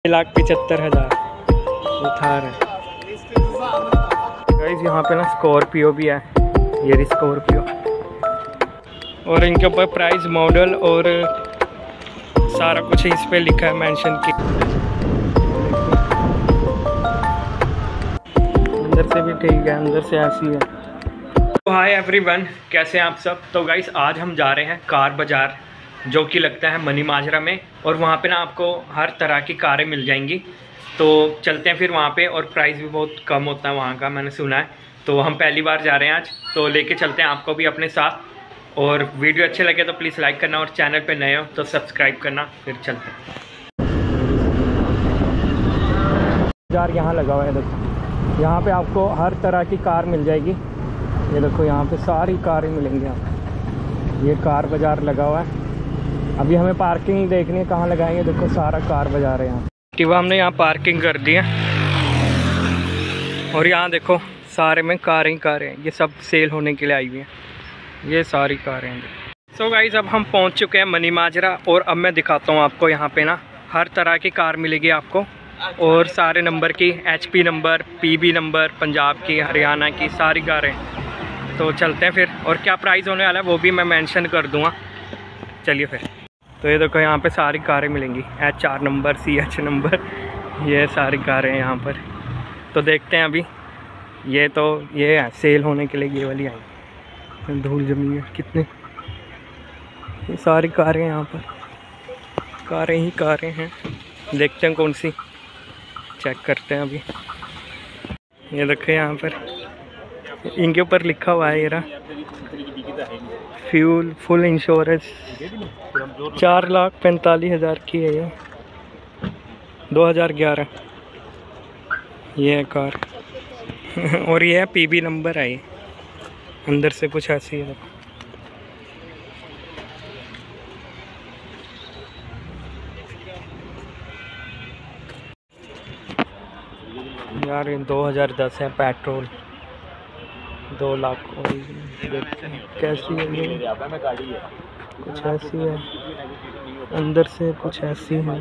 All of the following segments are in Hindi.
1,75,000 थार है गाइस। यहाँ पे ना स्कॉर्पियो भी है, ये रही स्कॉर्पियो, और इनके ऊपर प्राइस, मॉडल और सारा कुछ इस पे लिखा है, मेंशन की। अंदर से भी ठीक है, अंदर से ऐसी है। तो हाय एवरीवन, कैसे हैं आप सब। तो गाइस आज हम जा रहे हैं कार बाज़ार, जो कि लगता है मनी माजरा में, और वहाँ पे ना आपको हर तरह की कारें मिल जाएंगी। तो चलते हैं फिर वहाँ पे, और प्राइस भी बहुत कम होता है वहाँ का, मैंने सुना है। तो हम पहली बार जा रहे हैं आज, तो लेके चलते हैं आपको भी अपने साथ। और वीडियो अच्छे लगे तो प्लीज़ लाइक करना, और चैनल पे नए हो तो सब्सक्राइब करना। फिर चलते हैं। बाजार यहाँ लगा हुआ है, देखो यहाँ पे आपको हर तरह की कार मिल जाएगी। ये देखो यहाँ पे सारी कारें मिलेंगी आपको। ये कार बाज़ार लगा हुआ है। अभी हमें पार्किंग देखनी है, कहाँ लगाएंगे। देखो सारा कार बाज़ार है यहाँ। एक्टिवा हमने यहाँ पार्किंग कर दी है, और यहाँ देखो सारे में कारें ही कारें हैं। ये सब सेल होने के लिए आई हुई हैं, ये सारी कारें हैं। सो गाइस अब हम पहुँच चुके हैं मनी माजरा, और अब मैं दिखाता हूँ आपको। यहाँ पे ना हर तरह की कार मिलेगी आपको, और सारे नंबर की, HP number, PB number, Punjab की, हरियाणा की, सारी कारें। तो चलते हैं फिर, और क्या प्राइस होने वाला है वो भी मैं मेंशन कर दूँगा। चलिए फिर। तो ये देखो यहाँ पे सारी कारें मिलेंगी, HR नंबर, CH नंबर, ये सारी कारें हैं यहाँ पर। तो देखते हैं अभी। ये है सेल होने के लिए, ये वाली आई। धूल जमी है कितने, ये सारी कारें यहाँ पर, कारें ही कारें हैं। देखते हैं कौन सी, चेक करते हैं अभी। ये देखो यहाँ पर इनके ऊपर लिखा हुआ है, ये रहा फ्यूल फुल इंश्योरेंस। 4,45,000 की है ये, 2011 ये है कार। और ये है PB नंबर है। ये अंदर से कुछ ऐसी है। यार ये 2010 है, पेट्रोल 2 लाख। कैसी है ये, कुछ ऐसी है, अंदर से कुछ ऐसी है,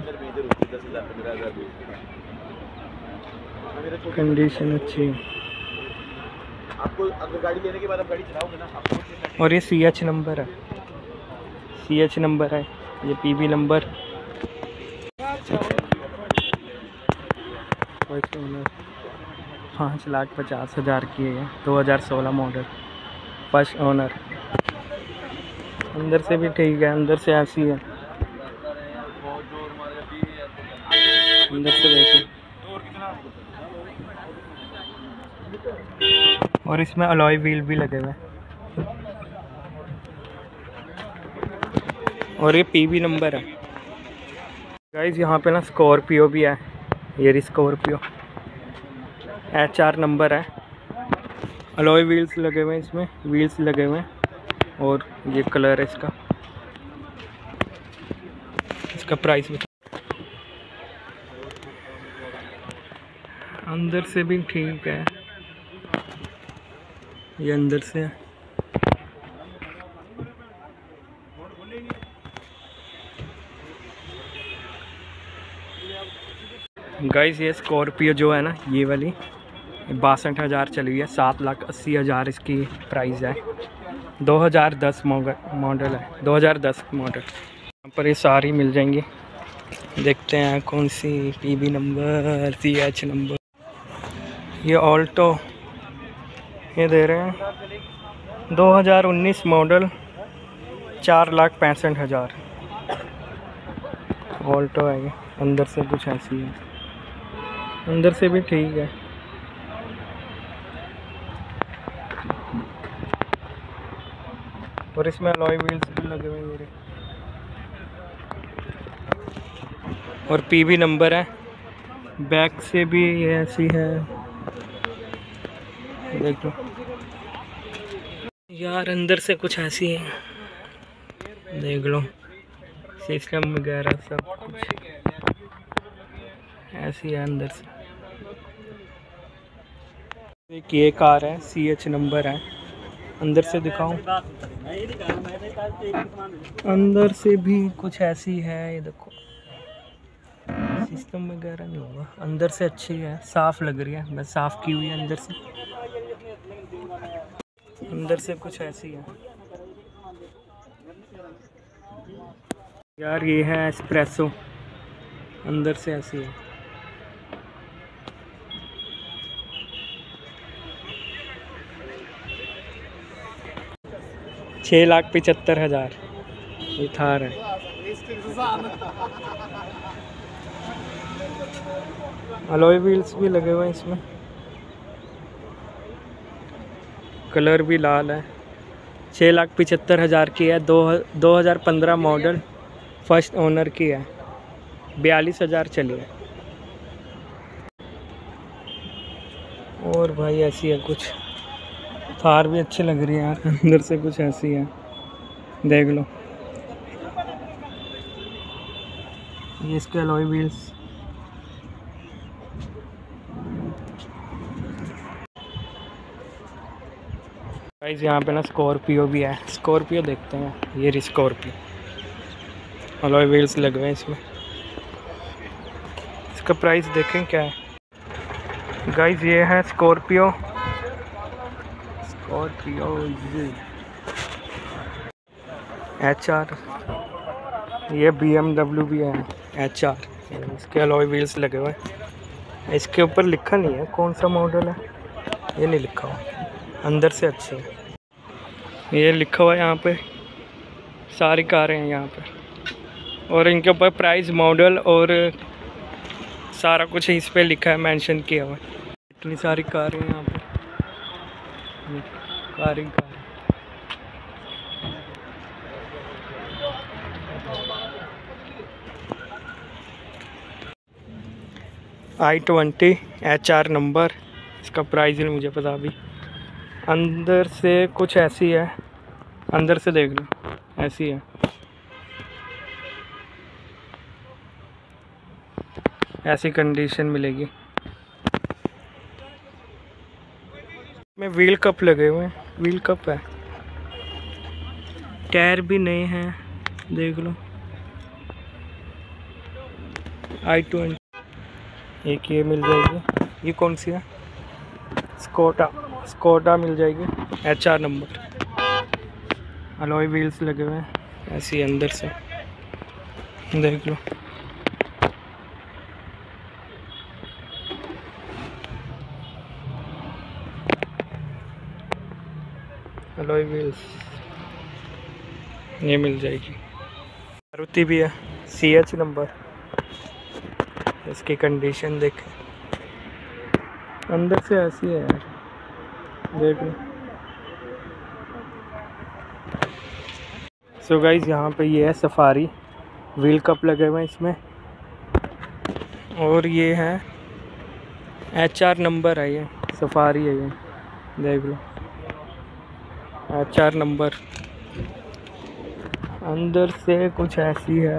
कंडीशन अच्छी है। आपको अगर गाड़ी लेने के बाद आप गाड़ी चलाओगे ना। और ये CH नंबर है, CH नंबर है, ये PB नंबर। 5,50,000 की है, 2016 मॉडल, फर्स्ट ओनर। अंदर से भी ठीक है, अंदर से ऐसी है, अंदर से देखिए। और इसमें अलॉय व्हील भी लगे हुए हैं, और ये PB नंबर है। गाइस यहाँ पे ना स्कॉर्पियो भी है, ये रही स्कॉर्पियो, HR नंबर है। अलॉय व्हील्स लगे हुए हैं, इसमें व्हील्स लगे हुए हैं, और ये कलर है इसका। इसका प्राइस भी अंदर से भी ठीक है, ये अंदर से है। गाइस ये स्कॉर्पियो जो है ना, ये वाली 62,000 चली है। 7,80,000 इसकी प्राइस है। 2010 मॉडल है, 2010 मॉडल। यहाँ पर ये सारी मिल जाएंगी। देखते हैं कौन सी, PB नंबर, CH नंबर। ये ऑल्टो ये दे रहे हैं 2019 मॉडल, 4,65,000 ऑल्टो है ये। अंदर से कुछ ऐसी है, अंदर से भी ठीक है। और इसमें अलॉय व्हील्स भी लगे हुए हैं, और PB नंबर है। बैक से भी ये ऐसी है, देखो यार, अंदर से कुछ ऐसी है, देख लो। सिस्टम वगैरह सब कुछ ऐसी है अंदर से। एक ये कार है, CH नंबर है। अंदर से दिखाऊं, अंदर से भी कुछ ऐसी है, ये देखो। सिस्टम वगैरह नहीं होगा। अंदर से अच्छी है, साफ़ लग रही है, बस साफ़ की हुई है अंदर से। अंदर से कुछ ऐसी है यार। ये है एस्प्रेसो, अंदर से ऐसी है। $6,75,000 ये थार है। अलॉय व्हील्स भी लगे हुए हैं इसमें, कलर भी लाल है। 6,75,000 की है। 2015 मॉडल, फर्स्ट ओनर की है। 42,000 चली है। और भाई ऐसी है कुछ, थार भी अच्छी लग रही है यार। अंदर से कुछ ऐसी है, देख लो। ये इसके अलॉय व्हील्स। गाइस यहाँ पे ना स्कॉर्पियो भी है, स्कॉर्पियो देखते हैं। ये रही स्कॉर्पियो, अलॉय व्हील्स लगे हुए हैं इसमें। इसका प्राइस देखें क्या है। गाइस ये है स्कॉर्पियो, HR। ये BMW भी है HR। इसके अलॉय व्हील्स लगे हुए हैं। इसके ऊपर लिखा नहीं है कौन सा मॉडल है, ये नहीं लिखा हुआ। अंदर से अच्छी है, ये लिखा हुआ है यहाँ पे। सारी कारें हैं यहाँ पे, और इनके ऊपर प्राइस, मॉडल और सारा कुछ इस पे लिखा है, मेंशन किया हुआ है। इतनी सारी कारें हैं यहाँ पे, कार। i20 HR number. इसका प्राइस नहीं मुझे पता अभी। अंदर से कुछ ऐसी है, अंदर से देख लो, ऐसी है। ऐसी कंडीशन मिलेगी। में व्हील कप लगे हुए हैं, व्हील कप है। टायर भी नए हैं, देख लो। i20। एक ये मिल जाएगी, ये कौन सी है, स्कोडा मिल जाएगी, HR नंबर। अलॉय व्हील्स लगे हुए हैं, ऐसी अंदर से देख लो। अलॉय व्हील्स ये मिल जाएगी। मारुति भी है, CH नंबर। इसकी कंडीशन देखें, अंदर से ऐसी है यार, देख लो। सो गाइज यहाँ पे ये है सफारी, व्हील कप लगे हुए हैं इसमें। और ये है HR नंबर है, ये सफारी है, ये देख लो, HR नंबर। अंदर से कुछ ऐसी है।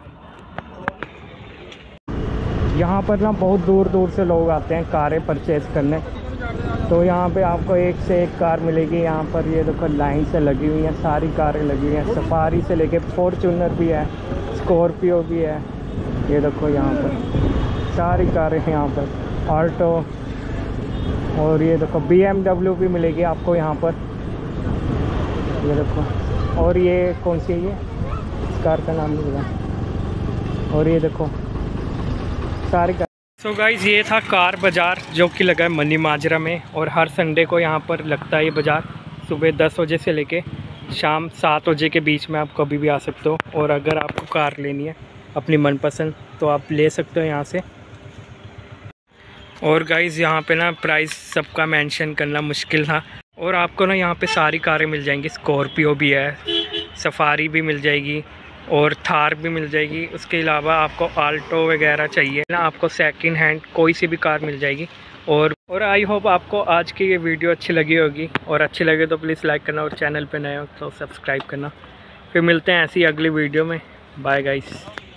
यहाँ पर ना बहुत दूर दूर से लोग आते हैं कारें परचेज़ करने, तो यहाँ पे आपको एक से एक कार मिलेगी। यहाँ पर ये देखो लाइन से लगी हुई हैं, सारी कारें लगी हुई हैं, सफारी से लेके फॉर्च्यूनर भी है, स्कॉर्पियो भी है। ये देखो यहाँ पर सारी कारें हैं यहाँ पर, ऑल्टो। और ये देखो BMW भी मिलेगी आपको यहाँ पर, ये देखो। और ये कौन सी है, ये इस कार का नाम नहीं पता। और ये देखो सारी कार। सो गाइज़ ये था कार बाज़ार, जो कि लगा है मनी माजरा में। और हर संडे को यहाँ पर लगता है ये बाज़ार, सुबह 10 बजे से लेके शाम 7 बजे के बीच में। आप कभी भी आ सकते हो। और अगर आपको कार लेनी है अपनी मनपसंद, तो आप ले सकते हो यहाँ से। और गाइज़ यहाँ पे ना प्राइस सबका मेंशन करना मुश्किल था। और आपको ना यहाँ पे सारी कारें मिल जाएंगी, स्कॉर्पियो भी है, सफारी भी मिल जाएगी, और थार भी मिल जाएगी। उसके अलावा आपको आल्टो वगैरह चाहिए ना, आपको सेकंड हैंड कोई सी भी कार मिल जाएगी। और आई होप आपको आज की ये वीडियो अच्छी लगी होगी। और अच्छी लगे तो प्लीज़ लाइक करना, और चैनल पे नए हो तो सब्सक्राइब करना। फिर मिलते हैं ऐसी अगली वीडियो में। Bye guys.